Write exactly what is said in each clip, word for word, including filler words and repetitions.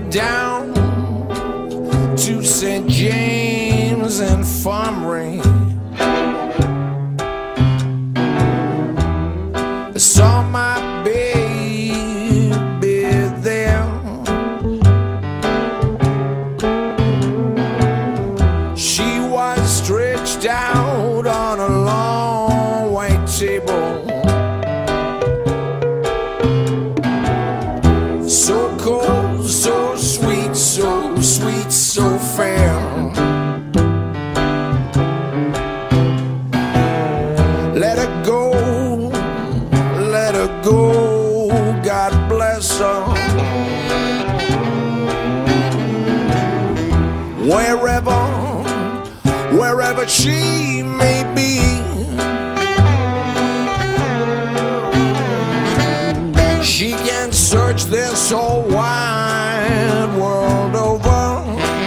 down to Saint James Infirmary. I saw my baby there. She was stretched out on a long white table, so cold, so sweet, so sweet, so fair. Let her go, let her go, God bless her. Wherever, wherever she may be, she can search this whole wide world over.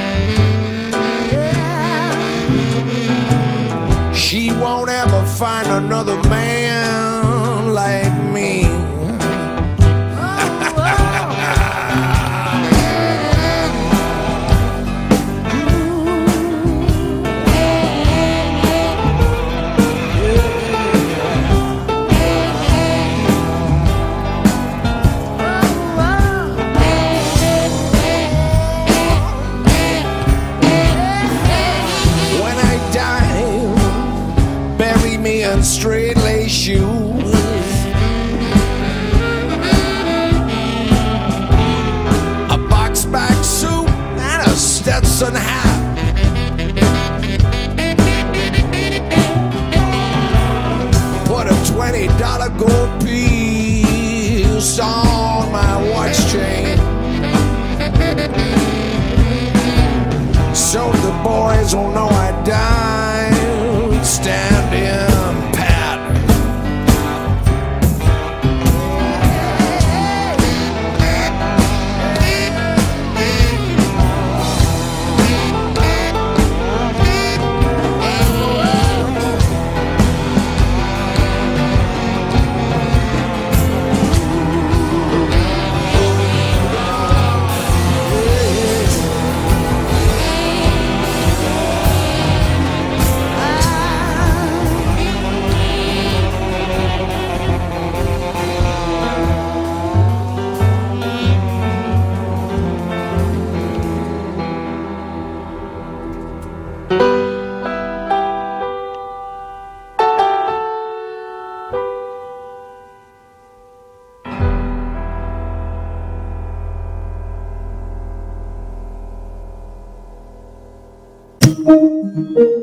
She won't ever find another man like me. And straight lace shoes, a box back suit and a Stetson hat. Put a twenty dollar gold piece on my watch chain, so the boys will know I died standing. Thank you.